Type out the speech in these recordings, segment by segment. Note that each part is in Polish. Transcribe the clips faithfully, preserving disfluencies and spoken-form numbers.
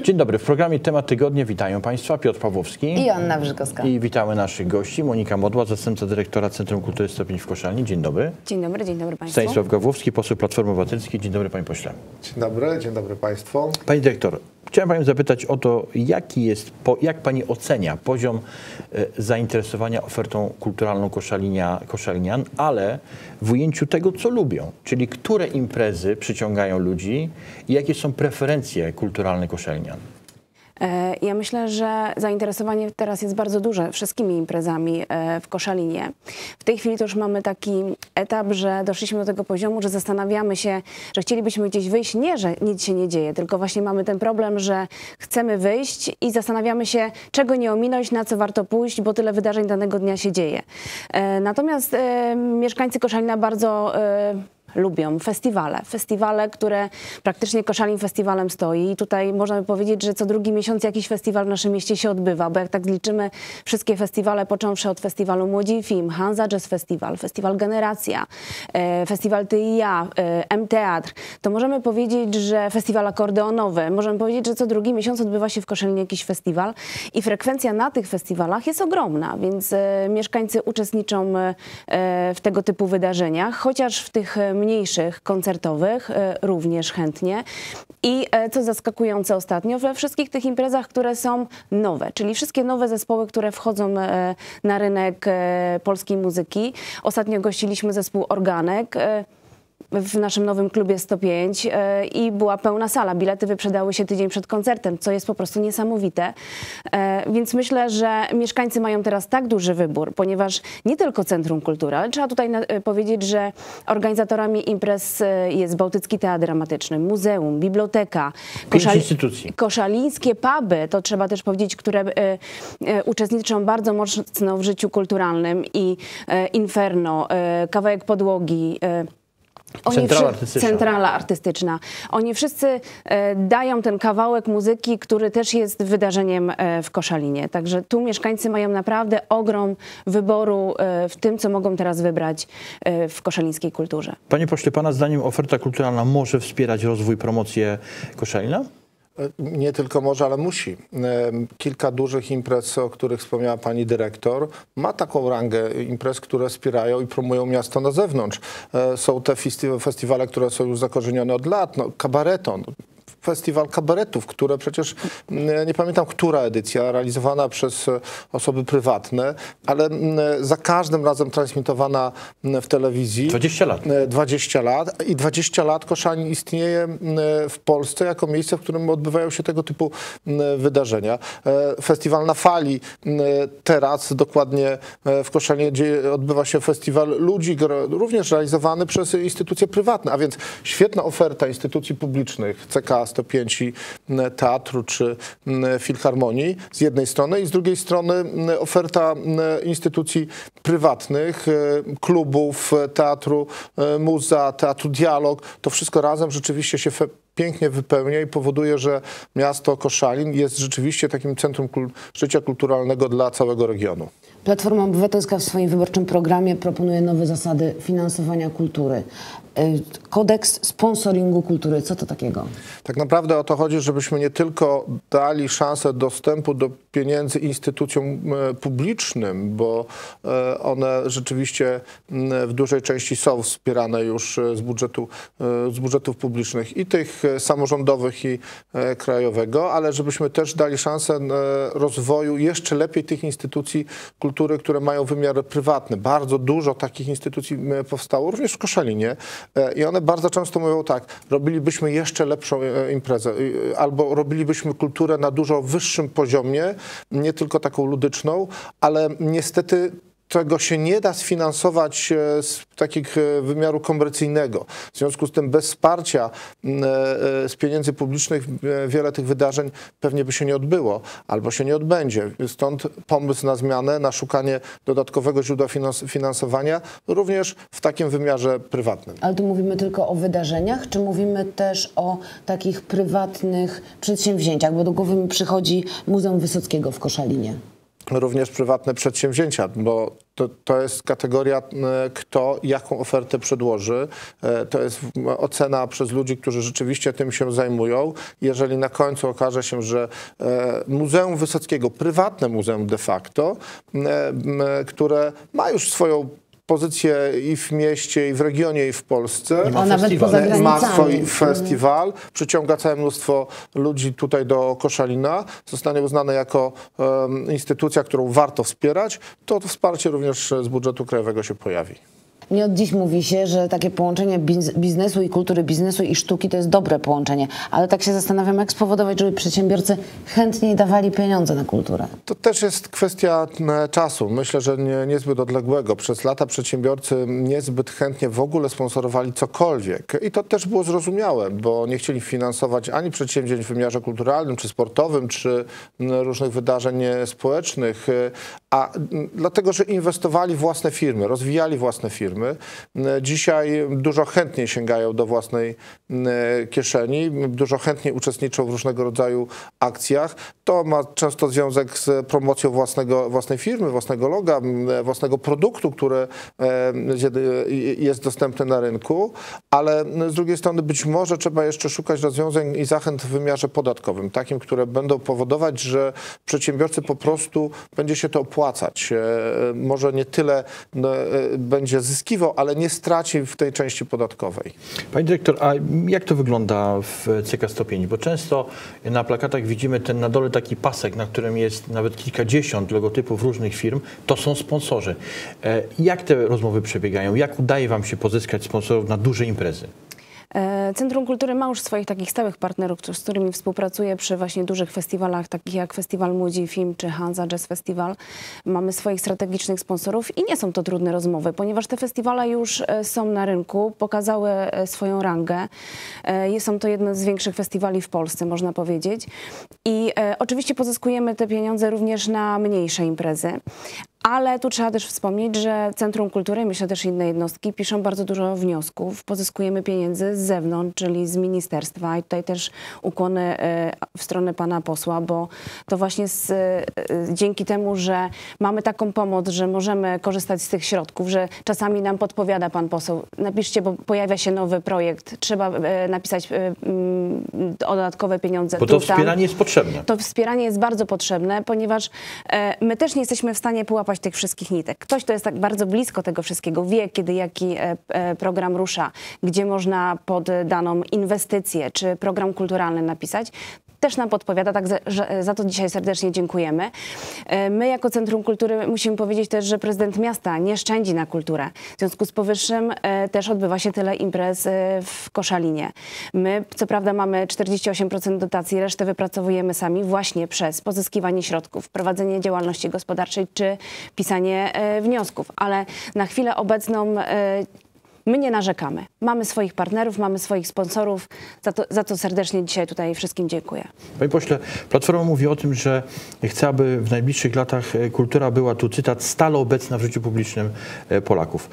Dzień dobry. W programie Temat Tygodnia witają Państwa Piotr Pawłowski i Joanna Brzykowska. I witamy naszych gości. Monika Modła, zastępca dyrektora Centrum Kultury Stopień w Koszalni. Dzień dobry. Dzień dobry, dzień dobry Państwu. Stanisław Gawłowski, poseł Platformy Obywatelskiej. Dzień dobry Panie Pośle. Dzień dobry, dzień dobry Państwu. Pani dyrektor, chciałem Panią zapytać o to, jaki jest, jak Pani ocenia poziom zainteresowania ofertą kulturalną Koszalinia, Koszalinian, ale w ujęciu tego, co lubią, czyli które imprezy przyciągają ludzi i jakie są preferencje kulturalne Koszalinian. Ja myślę, że zainteresowanie teraz jest bardzo duże wszystkimi imprezami w Koszalinie. W tej chwili to już mamy taki etap, że doszliśmy do tego poziomu, że zastanawiamy się, że chcielibyśmy gdzieś wyjść. Nie, że nic się nie dzieje, tylko właśnie mamy ten problem, że chcemy wyjść i zastanawiamy się, czego nie ominąć, na co warto pójść, bo tyle wydarzeń danego dnia się dzieje. Natomiast mieszkańcy Koszalina bardzo lubią festiwale. Festiwale, które praktycznie Koszalin festiwalem stoi. I tutaj można by powiedzieć, że co drugi miesiąc jakiś festiwal w naszym mieście się odbywa, bo jak tak zliczymy wszystkie festiwale, począwszy od festiwalu Młodzi i Film, Hansa Jazz Festival, Festiwal Generacja, e, Festiwal Ty i Ja, e, M-Teatr, to możemy powiedzieć, że festiwal akordeonowy, możemy powiedzieć, że co drugi miesiąc odbywa się w Koszalinie jakiś festiwal i frekwencja na tych festiwalach jest ogromna, więc e, mieszkańcy uczestniczą e, w tego typu wydarzeniach, chociaż w tych mniejszych, koncertowych również chętnie. I co zaskakujące ostatnio, we wszystkich tych imprezach, które są nowe, czyli wszystkie nowe zespoły, które wchodzą na rynek polskiej muzyki. Ostatnio gościliśmy zespół Organek w naszym nowym klubie sto pięć i była pełna sala. Bilety wyprzedały się tydzień przed koncertem, co jest po prostu niesamowite. Więc myślę, że mieszkańcy mają teraz tak duży wybór, ponieważ nie tylko Centrum Kultury, ale trzeba tutaj powiedzieć, że organizatorami imprez jest Bałtycki Teatr Dramatyczny, Muzeum, Biblioteka, Koszali... instytucji. koszalińskie puby, to trzeba też powiedzieć, które uczestniczą bardzo mocno w życiu kulturalnym i Inferno, Kawałek Podłogi, Oni Centrala artystyczna. Centrala artystyczna. Oni wszyscy e, dają ten kawałek muzyki, który też jest wydarzeniem e, w Koszalinie. Także tu mieszkańcy mają naprawdę ogrom wyboru e, w tym, co mogą teraz wybrać e, w koszalińskiej kulturze. Panie pośle, Pana zdaniem oferta kulturalna może wspierać rozwój, promocję Koszalina? Nie tylko może, ale musi. Kilka dużych imprez, o których wspomniała pani dyrektor, ma taką rangę imprez, które wspierają i promują miasto na zewnątrz. Są te festiwale, które są już zakorzenione od lat, no, Kabareton. Festiwal kabaretów, które przecież, nie pamiętam, która edycja, realizowana przez osoby prywatne, ale za każdym razem transmitowana w telewizji. dwadzieścia lat. dwadzieścia lat. I dwadzieścia lat Koszalin istnieje w Polsce jako miejsce, w którym odbywają się tego typu wydarzenia. Festiwal na fali. Teraz dokładnie w Koszalinie, gdzie odbywa się festiwal ludzi, również realizowany przez instytucje prywatne, a więc świetna oferta instytucji publicznych, C K sto pięć i teatru czy filharmonii z jednej strony i z drugiej strony oferta instytucji prywatnych, klubów, teatru Muza, teatru Dialog. To wszystko razem rzeczywiście się pięknie wypełnia i powoduje, że miasto Koszalin jest rzeczywiście takim centrum kul życia kulturalnego dla całego regionu. Platforma Obywatelska w swoim wyborczym programie proponuje nowe zasady finansowania kultury. Kodeks sponsoringu kultury. Co to takiego? Tak naprawdę o to chodzi, żebyśmy nie tylko dali szansę dostępu do pieniędzy instytucjom publicznym, bo one rzeczywiście w dużej części są wspierane już z budżetu, z budżetów publicznych i tych samorządowych i krajowego, ale żebyśmy też dali szansę rozwoju jeszcze lepiej tych instytucji kultury, które mają wymiar prywatny. Bardzo dużo takich instytucji powstało, również w Koszalinie. I one bardzo często mówią tak, robilibyśmy jeszcze lepszą imprezę albo robilibyśmy kulturę na dużo wyższym poziomie, nie tylko taką ludyczną, ale niestety tego się nie da sfinansować z takiego wymiaru komercyjnego. W związku z tym bez wsparcia z pieniędzy publicznych wiele tych wydarzeń pewnie by się nie odbyło albo się nie odbędzie. Stąd pomysł na zmianę, na szukanie dodatkowego źródła finansowania również w takim wymiarze prywatnym. Ale tu mówimy tylko o wydarzeniach, czy mówimy też o takich prywatnych przedsięwzięciach? Bo do głowy mi przychodzi Muzeum Wysockiego w Koszalinie. również prywatne przedsięwzięcia, bo to, to jest kategoria, kto jaką ofertę przedłoży. To jest ocena przez ludzi, którzy rzeczywiście tym się zajmują. Jeżeli na końcu okaże się, że Muzeum Wysockiego, prywatne muzeum de facto, które ma już swoją pozycję i w mieście, i w regionie, i w Polsce. A nawet poza granicami. Ma swój festiwal, przyciąga całe mnóstwo ludzi tutaj do Koszalina, zostanie uznane jako um, instytucja, którą warto wspierać, to, to wsparcie również z budżetu krajowego się pojawi. Nie od dziś mówi się, że takie połączenie biznesu i kultury, biznesu i sztuki to jest dobre połączenie, ale tak się zastanawiam, jak spowodować, żeby przedsiębiorcy chętniej dawali pieniądze na kulturę. To też jest kwestia czasu. Myślę, że nie, niezbyt odległego. Przez lata przedsiębiorcy niezbyt chętnie w ogóle sponsorowali cokolwiek. I to też było zrozumiałe, bo nie chcieli finansować ani przedsięwzięć w wymiarze kulturalnym, czy sportowym, czy różnych wydarzeń społecznych, a dlatego, że inwestowali w własne firmy, rozwijali własne firmy. Dzisiaj dużo chętniej sięgają do własnej kieszeni, dużo chętniej uczestniczą w różnego rodzaju akcjach. To ma często związek z promocją własnego, własnej firmy, własnego loga, własnego produktu, który jest dostępny na rynku, ale z drugiej strony być może trzeba jeszcze szukać rozwiązań i zachęt w wymiarze podatkowym, takim, które będą powodować, że przedsiębiorcy po prostu będzie się to opłacać. Może nie tyle będzie zyskiwał, ale nie straci w tej części podatkowej. Pani dyrektor, a jak to wygląda w C K sto pięć? Bo często na plakatach widzimy ten na dole taki pasek, na którym jest nawet kilkadziesiąt logotypów różnych firm. To są sponsorzy. Jak te rozmowy przebiegają? Jak udaje wam się pozyskać sponsorów na duże imprezy? Centrum Kultury ma już swoich takich stałych partnerów, z którymi współpracuje przy właśnie dużych festiwalach, takich jak Festiwal Młodzi Film czy Hansa Jazz Festival. Mamy swoich strategicznych sponsorów i nie są to trudne rozmowy, ponieważ te festiwale już są na rynku, pokazały swoją rangę. Są to jedne z większych festiwali w Polsce, można powiedzieć. I oczywiście pozyskujemy te pieniądze również na mniejsze imprezy. Ale tu trzeba też wspomnieć, że Centrum Kultury, myślę też inne jednostki, piszą bardzo dużo wniosków. Pozyskujemy pieniędzy z zewnątrz, czyli z ministerstwa i tutaj też ukłony w stronę pana posła, bo to właśnie z, dzięki temu, że mamy taką pomoc, że możemy korzystać z tych środków, że czasami nam podpowiada pan poseł, napiszcie, bo pojawia się nowy projekt, trzeba napisać dodatkowe pieniądze. Bo to wspieranie jest potrzebne. To wspieranie jest bardzo potrzebne, ponieważ my też nie jesteśmy w stanie połapać tych wszystkich nitek. Ktoś, kto jest tak bardzo blisko tego wszystkiego, wie, kiedy jaki program rusza, gdzie można pod daną inwestycję czy program kulturalny napisać, też nam podpowiada, tak za, że, za to dzisiaj serdecznie dziękujemy. My jako Centrum Kultury musimy powiedzieć też, że prezydent miasta nie szczędzi na kulturę. W związku z powyższym też odbywa się tyle imprez w Koszalinie. My co prawda mamy czterdzieści osiem procent dotacji, resztę wypracowujemy sami właśnie przez pozyskiwanie środków, prowadzenie działalności gospodarczej czy pisanie wniosków, ale na chwilę obecną my nie narzekamy. Mamy swoich partnerów, mamy swoich sponsorów. Za to, za to serdecznie dzisiaj tutaj wszystkim dziękuję. Panie pośle, Platforma mówi o tym, że chce, aby w najbliższych latach kultura była, tu cytat, stale obecna w życiu publicznym Polaków.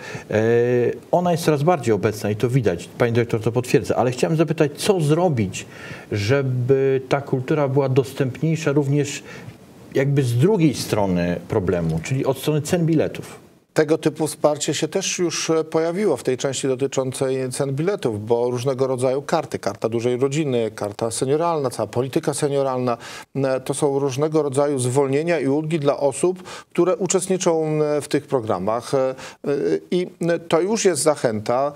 Ona jest coraz bardziej obecna i to widać. Pani dyrektor to potwierdza, ale chciałem zapytać, co zrobić, żeby ta kultura była dostępniejsza również jakby z drugiej strony problemu, czyli od strony cen biletów. Tego typu wsparcie się też już pojawiło w tej części dotyczącej cen biletów, bo różnego rodzaju karty, karta dużej rodziny, karta senioralna, cała polityka senioralna, to są różnego rodzaju zwolnienia i ulgi dla osób, które uczestniczą w tych programach. I to już jest zachęta.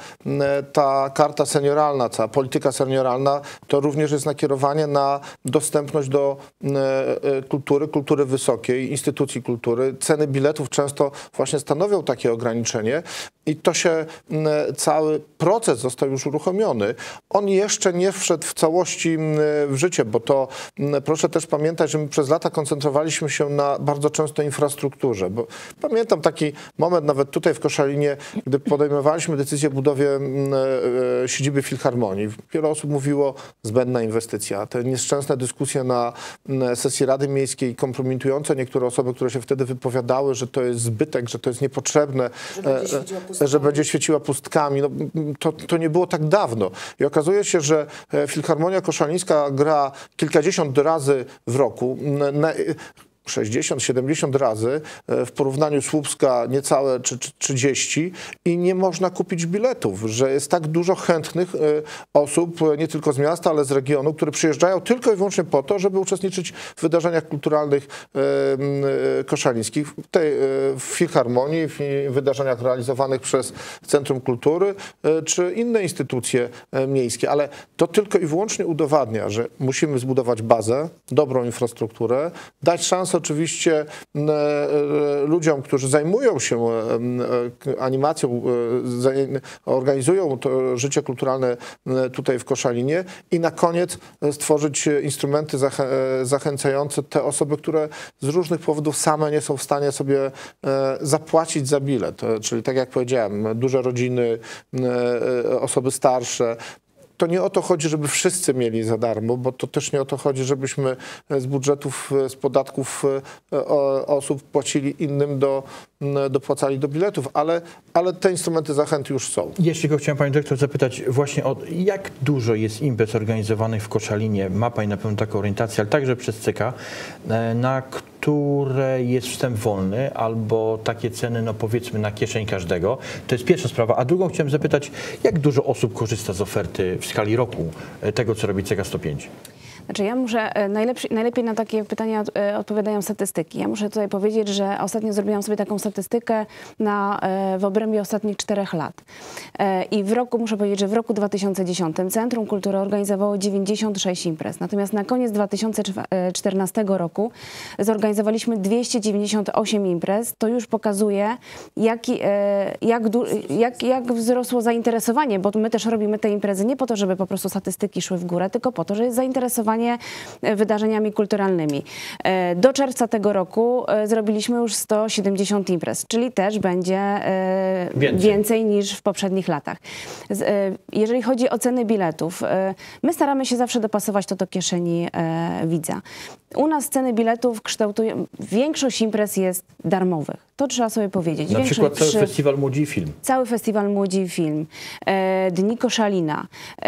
Ta karta senioralna, cała polityka senioralna, to również jest nakierowanie na dostępność do kultury, kultury wysokiej, instytucji kultury. Ceny biletów często właśnie stanowią takie ograniczenie i to się, cały proces został już uruchomiony. On jeszcze nie wszedł w całości w życie, bo to proszę też pamiętać, że my przez lata koncentrowaliśmy się na bardzo często infrastrukturze, bo pamiętam taki moment nawet tutaj w Koszalinie, gdy podejmowaliśmy decyzję o budowie siedziby Filharmonii. Wiele osób mówiło, zbędna inwestycja. Te nieszczęsne dyskusje na sesji Rady Miejskiej, kompromitujące niektóre osoby, które się wtedy wypowiadały, że to jest zbytek, że to jest niepotrzebne, że będzie świeciła pustkami. Że będzie świeciła pustkami. No, to, to nie było tak dawno. I okazuje się, że Filharmonia Koszalińska gra kilkadziesiąt razy w roku. Na, sześćdziesiąt siedemdziesiąt razy, w porównaniu Słupska niecałe trzydzieści i nie można kupić biletów, że jest tak dużo chętnych osób, nie tylko z miasta, ale z regionu, które przyjeżdżają tylko i wyłącznie po to, żeby uczestniczyć w wydarzeniach kulturalnych koszalińskich, w, tej, w filharmonii, w wydarzeniach realizowanych przez Centrum Kultury czy inne instytucje miejskie, ale to tylko i wyłącznie udowadnia, że musimy zbudować bazę, dobrą infrastrukturę, dać szansę oczywiście ludziom, którzy zajmują się animacją, organizują to życie kulturalne tutaj w Koszalinie i na koniec stworzyć instrumenty zachęcające te osoby, które z różnych powodów same nie są w stanie sobie zapłacić za bilet. Czyli tak jak powiedziałem, duże rodziny, osoby starsze. To nie o to chodzi, żeby wszyscy mieli za darmo, bo to też nie o to chodzi, żebyśmy z budżetów, z podatków osób płacili innym, do, dopłacali do biletów, ale, ale te instrumenty zachęty już są. Jeszcze go chciałem Pani Dyrektor zapytać właśnie o jak dużo jest imprez organizowanych w Koszalinie, ma Pani na pewno taką orientację, ale także przez C K, na które jest wstęp wolny albo takie ceny, no powiedzmy na kieszeń każdego. To jest pierwsza sprawa. A drugą chciałem zapytać, jak dużo osób korzysta z oferty w skali roku tego, co robi C K sto pięć? Znaczy ja muszę, najlepiej, najlepiej na takie pytania odpowiadają statystyki. Ja muszę tutaj powiedzieć, że ostatnio zrobiłam sobie taką statystykę na, w obrębie ostatnich czterech lat. I w roku, muszę powiedzieć, że w roku dwa tysiące dziesiątym Centrum Kultury organizowało dziewięćdziesiąt sześć imprez. Natomiast na koniec dwa tysiące czternastego roku zorganizowaliśmy dwieście dziewięćdziesiąt osiem imprez. To już pokazuje, jak, jak, jak, jak wzrosło zainteresowanie, bo my też robimy te imprezy nie po to, żeby po prostu statystyki szły w górę, tylko po to, że jest zainteresowanie wydarzeniami kulturalnymi. Do czerwca tego roku zrobiliśmy już sto siedemdziesiąt imprez, czyli też będzie więcej, więcej niż w poprzednich latach. Jeżeli chodzi o ceny biletów, my staramy się zawsze dopasować to do kieszeni widza. U nas ceny biletów kształtują, większość imprez jest darmowych. To trzeba sobie powiedzieć. Na Większość przykład cały przy... Festiwal Młodzi i Film. Cały Festiwal Młodzi i Film. E, Dni Koszalina.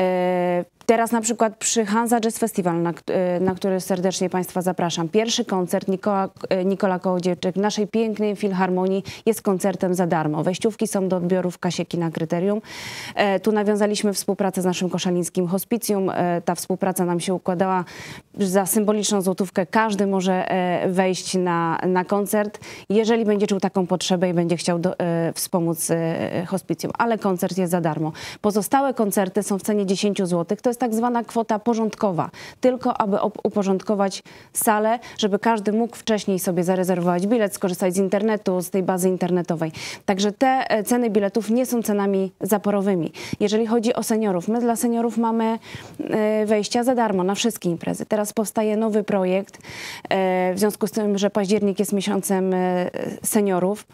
E, teraz na przykład przy Hansa Jazz Festival, na, na który serdecznie Państwa zapraszam. Pierwszy koncert Nikola, Nikola Kołodziejczyk w naszej pięknej filharmonii jest koncertem za darmo. Wejściówki są do odbioru w kasie Kina Kryterium. E, tu nawiązaliśmy współpracę z naszym koszalińskim hospicjum. E, ta współpraca nam się układała za symboliczną złotówkę. Każdy może e, wejść na, na koncert, jeżeli będzie czuł taką potrzebę i będzie chciał do, e, wspomóc e, hospicjum, ale koncert jest za darmo. Pozostałe koncerty są w cenie dziesięć złotych. To jest tak zwana kwota porządkowa, tylko aby uporządkować salę, żeby każdy mógł wcześniej sobie zarezerwować bilet, skorzystać z internetu, z tej bazy internetowej. Także te ceny biletów nie są cenami zaporowymi. Jeżeli chodzi o seniorów, my dla seniorów mamy wejścia za darmo na wszystkie imprezy. Teraz powstaje nowy projekt, w związku z tym, że październik jest miesiącem seniorów.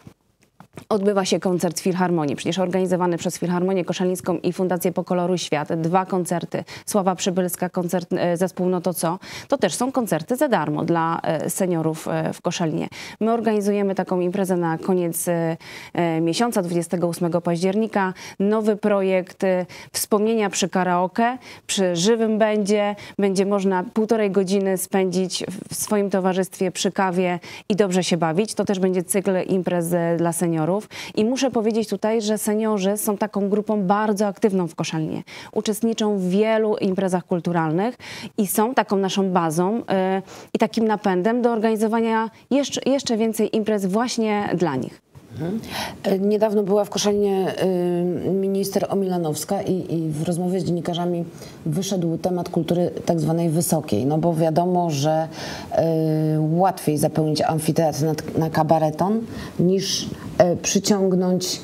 Odbywa się koncert w Filharmonii, przecież organizowany przez Filharmonię Koszalińską i Fundację Pokoloruj Świat. Dwa koncerty. Sława Przybylska, koncert zespół No to co? To też są koncerty za darmo dla seniorów w Koszalinie. My organizujemy taką imprezę na koniec miesiąca, dwudziestego ósmego października. Nowy projekt wspomnienia przy karaoke, przy żywym będzie. Będzie można półtorej godziny spędzić w swoim towarzystwie przy kawie i dobrze się bawić. To też będzie cykl imprez dla seniorów. I muszę powiedzieć tutaj, że seniorzy są taką grupą bardzo aktywną w Koszalinie. Uczestniczą w wielu imprezach kulturalnych i są taką naszą bazą yy, i takim napędem do organizowania jeszcze, jeszcze więcej imprez właśnie dla nich. Mhm. Niedawno była w Koszalinie y, minister Omilanowska i, i w rozmowie z dziennikarzami wyszedł temat kultury tak zwanej wysokiej, no bo wiadomo, że y, łatwiej zapełnić amfiteatr na, na kabareton niż y, przyciągnąć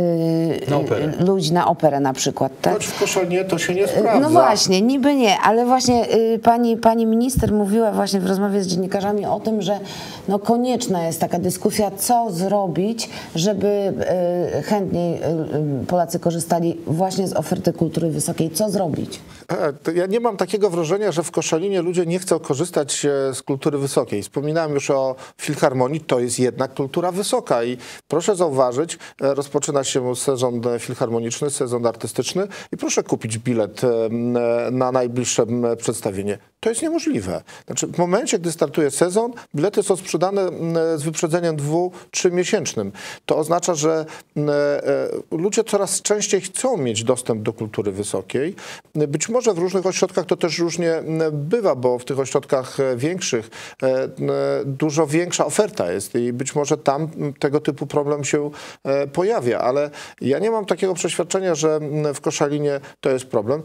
y, na operę. ludzi na operę na przykład. Tak? Choć w Koszalinie to się nie sprawdza. No właśnie, niby nie, ale właśnie y, pani, pani minister mówiła właśnie w rozmowie z dziennikarzami o tym, że no konieczna jest taka dyskusja, co zrobić, żeby y, chętniej y, Polacy korzystali właśnie z oferty kultury wysokiej. Co zrobić? Ja nie mam takiego wrażenia, że w Koszalinie ludzie nie chcą korzystać z kultury wysokiej. Wspominałem już o Filharmonii, to jest jednak kultura wysoka i proszę zauważyć, rozpoczyna zaczyna się sezon filharmoniczny, sezon artystyczny i proszę kupić bilet na najbliższe przedstawienie. To jest niemożliwe. Znaczy, w momencie, gdy startuje sezon, bilety są sprzedane z wyprzedzeniem dwu, trzymiesięcznym. To oznacza, że ludzie coraz częściej chcą mieć dostęp do kultury wysokiej. Być może w różnych ośrodkach to też różnie bywa, bo w tych ośrodkach większych dużo większa oferta jest i być może tam tego typu problem się pojawia, ale ja nie mam takiego przeświadczenia, że w Koszalinie to jest problem.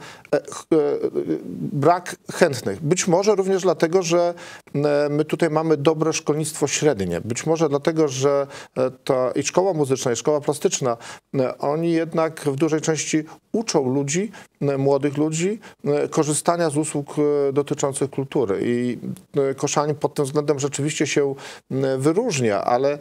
Brak chętnych. Być może również dlatego, że my tutaj mamy dobre szkolnictwo średnie. Być może dlatego, że ta i szkoła muzyczna, i szkoła plastyczna, oni jednak w dużej części uczą ludzi, młodych ludzi, korzystania z usług dotyczących kultury. I Koszalin pod tym względem rzeczywiście się wyróżnia, ale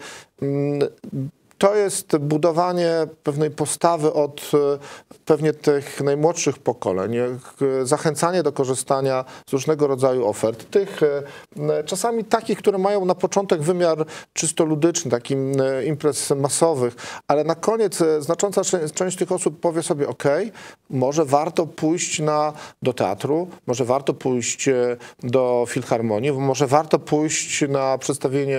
to jest budowanie pewnej postawy od pewnie tych najmłodszych pokoleń, zachęcanie do korzystania z różnego rodzaju ofert, tych czasami takich, które mają na początek wymiar czysto ludyczny, takim imprez masowych, ale na koniec znacząca część tych osób powie sobie, ok, może warto pójść na, do teatru, może warto pójść do filharmonii, może warto pójść na przedstawienie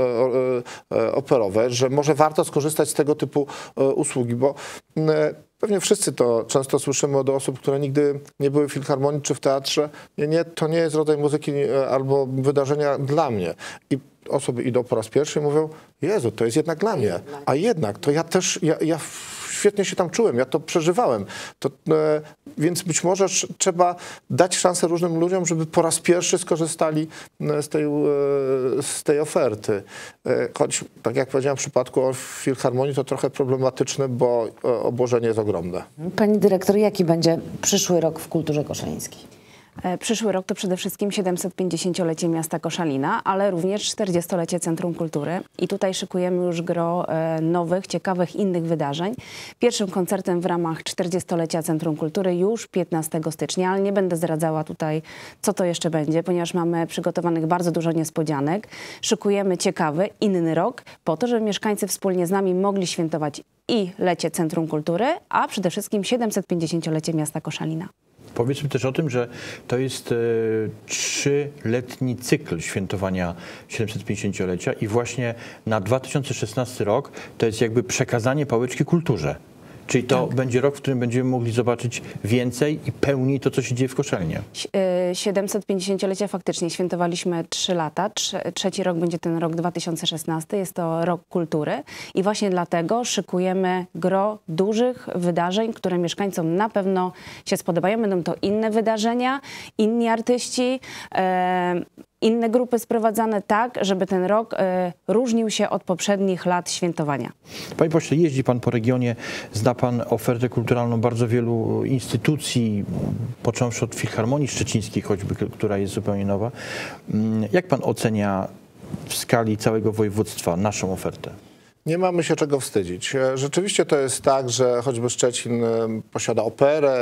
operowe, że może warto skorzystać z tego typu usługi, bo pewnie wszyscy to często słyszymy od osób, które nigdy nie były w filharmonii czy w teatrze. Nie, nie, to nie jest rodzaj muzyki albo wydarzenia dla mnie. I osoby idą po raz pierwszy i mówią, Jezu, to jest jednak dla mnie. A jednak, to ja też, ja, ja świetnie się tam czułem, ja to przeżywałem. To, e, więc być może trzeba dać szansę różnym ludziom, żeby po raz pierwszy skorzystali z tej, e, z tej oferty. E, choć, tak jak powiedziałem, w przypadku filharmonii to trochę problematyczne, bo obłożenie jest ogromne. Pani dyrektor, jaki będzie przyszły rok w kulturze koszalińskiej? Przyszły rok to przede wszystkim siedemsetpięćdziesięciolecie miasta Koszalina, ale również czterdziestolecie Centrum Kultury. I tutaj szykujemy już gro nowych, ciekawych, innych wydarzeń. Pierwszym koncertem w ramach czterdziestolecia Centrum Kultury już piętnastego stycznia, ale nie będę zdradzała tutaj, co to jeszcze będzie, ponieważ mamy przygotowanych bardzo dużo niespodzianek. Szykujemy ciekawy, inny rok po to, żeby mieszkańcy wspólnie z nami mogli świętować i lecie Centrum Kultury, a przede wszystkim siedemsetpięćdziesięciolecie miasta Koszalina. Powiedzmy też o tym, że to jest e, trzyletni cykl świętowania siedemsetpięćdziesięciolecia i właśnie na dwa tysiące szesnasty rok to jest jakby przekazanie pałeczki kulturze. Czyli to tak. będzie rok, w którym będziemy mogli zobaczyć więcej i pełniej to, co się dzieje w Koszalinie. siedemsetpięćdziesięciolecie faktycznie świętowaliśmy trzy lata. Trzeci rok będzie ten rok dwa tysiące szesnasty. Jest to rok kultury i właśnie dlatego szykujemy gro dużych wydarzeń, które mieszkańcom na pewno się spodobają. Będą to inne wydarzenia, inni artyści, e inne grupy sprowadzane tak, żeby ten rok y, różnił się od poprzednich lat świętowania. Panie pośle, jeździ pan po regionie, zna pan ofertę kulturalną bardzo wielu instytucji, począwszy od Filharmonii Szczecińskiej choćby, która jest zupełnie nowa. Jak pan ocenia w skali całego województwa naszą ofertę? Nie mamy się czego wstydzić. Rzeczywiście to jest tak, że choćby Szczecin posiada operę,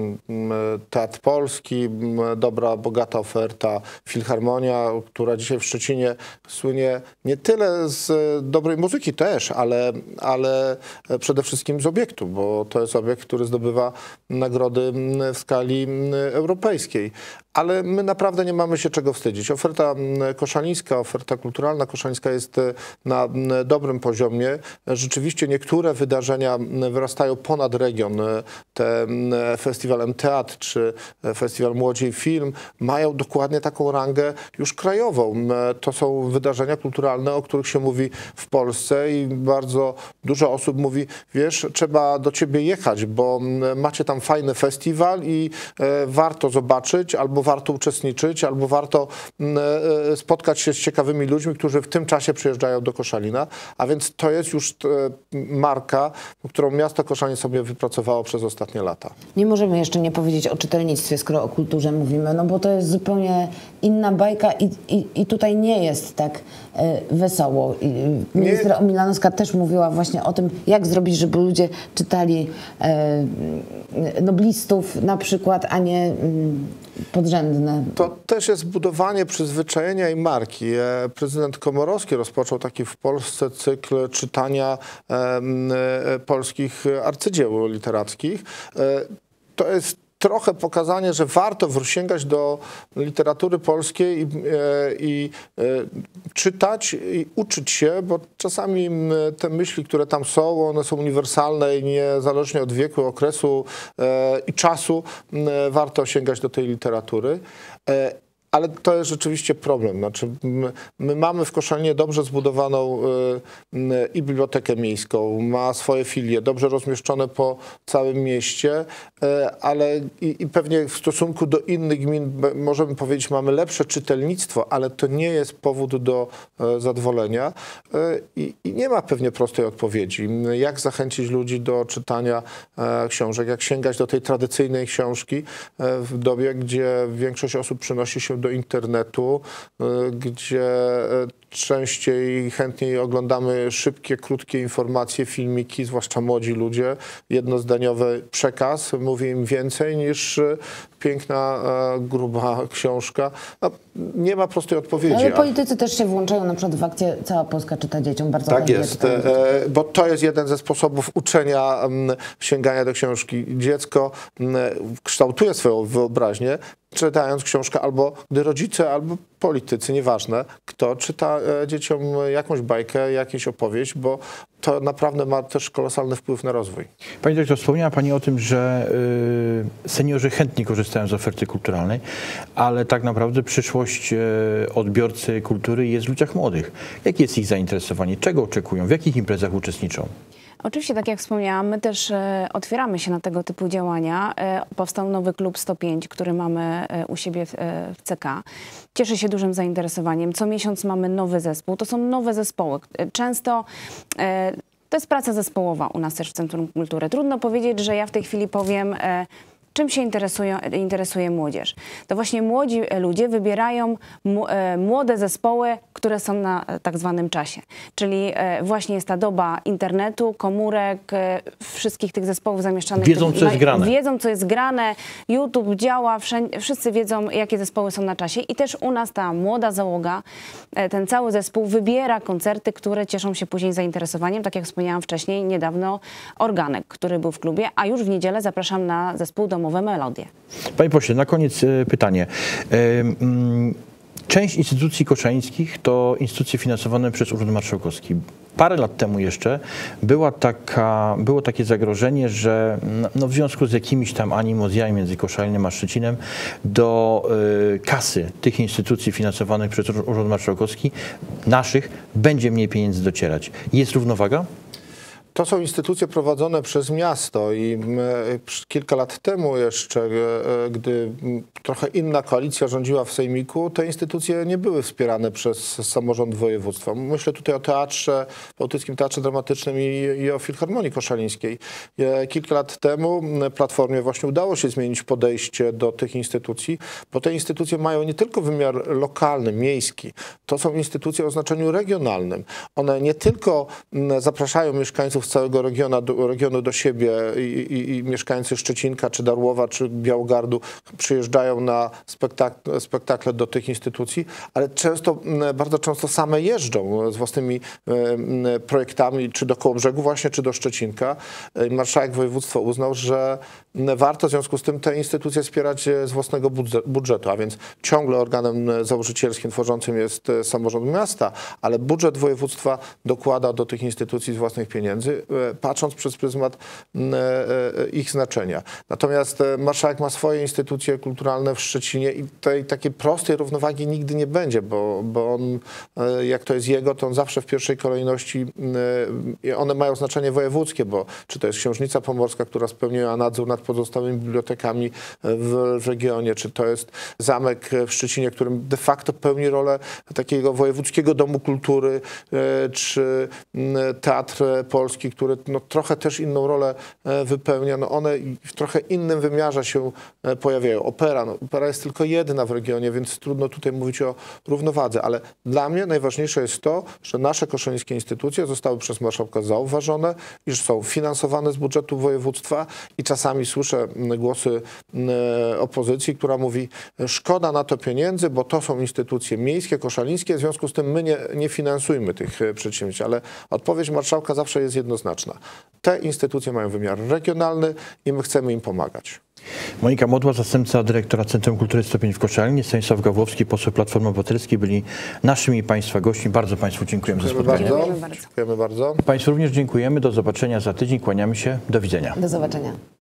Teatr Polski, dobra, bogata oferta, Filharmonia, która dzisiaj w Szczecinie słynie nie tyle z dobrej muzyki też, ale, ale przede wszystkim z obiektu, bo to jest obiekt, który zdobywa nagrody w skali europejskiej. Ale my naprawdę nie mamy się czego wstydzić. Oferta koszalińska, oferta kulturalna koszalińska jest na dobrym poziomie. Rzeczywiście niektóre wydarzenia wyrastają ponad region. Te festiwal M-Teatr czy festiwal Młodzi Film mają dokładnie taką rangę już krajową. To są wydarzenia kulturalne, o których się mówi w Polsce i bardzo dużo osób mówi, wiesz, trzeba do ciebie jechać, bo macie tam fajny festiwal i warto zobaczyć albo warto uczestniczyć, albo warto spotkać się z ciekawymi ludźmi, którzy w tym czasie przyjeżdżają do Koszalina, a więc to jest już marka, którą miasto Koszalin sobie wypracowało przez ostatnie lata. Nie możemy jeszcze nie powiedzieć o czytelnictwie, skoro o kulturze mówimy, no bo to jest zupełnie inna bajka i, i, i tutaj nie jest tak e, wesoło. I minister Omilanowska też mówiła właśnie o tym, jak zrobić, żeby ludzie czytali e, noblistów na przykład, a nie... Mm, podrzędne. To też jest budowanie przyzwyczajenia i marki. Prezydent Komorowski rozpoczął taki w Polsce cykl czytania e, e, polskich arcydzieł literackich. E, to jest trochę pokazanie, że warto sięgać do literatury polskiej i, i, i czytać i uczyć się, bo czasami te myśli, które tam są, one są uniwersalne i niezależnie od wieku, okresu i czasu warto sięgać do tej literatury. Ale to jest rzeczywiście problem. Znaczy, my, my mamy w Koszalinie dobrze zbudowaną y, y, i bibliotekę miejską, ma swoje filie, dobrze rozmieszczone po całym mieście, y, ale i, i pewnie w stosunku do innych gmin możemy powiedzieć, mamy lepsze czytelnictwo, ale to nie jest powód do y, zadowolenia y, i, i nie ma pewnie prostej odpowiedzi. Jak zachęcić ludzi do czytania y, książek, jak sięgać do tej tradycyjnej książki y, w dobie, gdzie większość osób przynosi się do internetu, gdzie częściej i chętniej oglądamy szybkie, krótkie informacje, filmiki, zwłaszcza młodzi ludzie. Jednozdaniowy przekaz mówi im więcej niż piękna, gruba książka. No, nie ma prostej odpowiedzi. Ale politycy też się włączają na przykład w akcję Cała Polska czyta dzieciom. Bardzo tak jest, bo to jest jeden ze sposobów uczenia, sięgania do książki. Dziecko kształtuje swoją wyobraźnię, czytając książkę, albo gdy rodzice, albo politycy, nieważne kto, czyta dzieciom jakąś bajkę, jakąś opowieść, bo to naprawdę ma też kolosalny wpływ na rozwój. Pani doktor, wspomniała Pani o tym, że y, seniorzy chętnie korzystają z oferty kulturalnej, ale tak naprawdę przyszłość y, odbiorcy kultury jest w ludziach młodych. Jakie jest ich zainteresowanie? Czego oczekują? W jakich imprezach uczestniczą? Oczywiście, tak jak wspomniałam, my też e, otwieramy się na tego typu działania. E, powstał nowy klub sto pięć, który mamy e, u siebie w, e, w C K. Cieszy się dużym zainteresowaniem. Co miesiąc mamy nowy zespół. To są nowe zespoły. Często e, to jest praca zespołowa u nas też w Centrum Kultury. Trudno powiedzieć, że ja w tej chwili powiem, e, czym się interesuje, interesuje młodzież. To właśnie młodzi ludzie wybierają młode zespoły, które są na tak zwanym czasie. Czyli właśnie jest ta doba internetu, komórek, wszystkich tych zespołów zamieszczanych. Wiedzą, co jest grane. Wiedzą, co jest grane. YouTube działa, wszyscy wiedzą, jakie zespoły są na czasie. I też u nas ta młoda załoga, ten cały zespół wybiera koncerty, które cieszą się później zainteresowaniem. Tak jak wspomniałam wcześniej, niedawno Organek, który był w klubie, a już w niedzielę zapraszam na zespół domowy Melodie. Panie pośle, na koniec pytanie. Część instytucji koszalińskich to instytucje finansowane przez Urząd Marszałkowski. Parę lat temu jeszcze była taka, było takie zagrożenie, że no, w związku z jakimiś tam animozjami między Koszalinem a Szczecinem do y, kasy tych instytucji finansowanych przez Urząd Marszałkowski, naszych, będzie mniej pieniędzy docierać. Jest równowaga? To są instytucje prowadzone przez miasto i kilka lat temu jeszcze, gdy trochę inna koalicja rządziła w Sejmiku, te instytucje nie były wspierane przez samorząd województwa. Myślę tutaj o teatrze, Bałtyckim Teatrze Dramatycznym i, i o Filharmonii Koszalińskiej. Kilka lat temu Platformie właśnie udało się zmienić podejście do tych instytucji, bo te instytucje mają nie tylko wymiar lokalny, miejski, to są instytucje o znaczeniu regionalnym. One nie tylko zapraszają mieszkańców z całego regionu do, regionu do siebie i, i, i mieszkańcy Szczecinka, czy Darłowa, czy Białogardu przyjeżdżają na spektakle, spektakle do tych instytucji, ale często, bardzo często same jeżdżą z własnymi e, projektami, czy do Kołobrzegu właśnie, czy do Szczecinka. Marszałek województwa uznał, że warto w związku z tym te instytucje wspierać z własnego budżetu, a więc ciągle organem założycielskim tworzącym jest samorząd miasta, ale budżet województwa dokłada do tych instytucji z własnych pieniędzy, patrząc przez pryzmat ich znaczenia. Natomiast marszałek ma swoje instytucje kulturalne w Szczecinie i tej takiej prostej równowagi nigdy nie będzie, bo, bo on, jak to jest jego, to on zawsze w pierwszej kolejności, one mają znaczenie wojewódzkie, bo czy to jest Książnica Pomorska, która spełniła nadzór nad pozostałymi bibliotekami w, w regionie, czy to jest zamek w Szczecinie, którym de facto pełni rolę takiego wojewódzkiego domu kultury, czy Teatr Polski, ośrodki, które no, trochę też inną rolę wypełnia, no one w trochę innym wymiarze się pojawiają. Opera, no, opera jest tylko jedna w regionie, więc trudno tutaj mówić o równowadze, ale dla mnie najważniejsze jest to, że nasze koszalińskie instytucje zostały przez marszałka zauważone, iż są finansowane z budżetu województwa i czasami słyszę głosy opozycji, która mówi, szkoda na to pieniędzy, bo to są instytucje miejskie, koszalińskie, w związku z tym my nie, nie finansujmy tych przedsięwzięć, ale odpowiedź marszałka zawsze jest jednoznaczna. Te instytucje mają wymiar regionalny i my chcemy im pomagać. Monika Modła, zastępca dyrektora Centrum Kultury Stopień w Koszalinie, Stanisław Gawłowski, poseł Platformy Obywatelskiej byli naszymi Państwa gośćmi. Bardzo Państwu dziękujemy, Dziękujemy za spotkanie. bardzo. Dziękujemy bardzo. Państwu również dziękujemy. Do zobaczenia za tydzień. Kłaniamy się. Do widzenia. Do zobaczenia.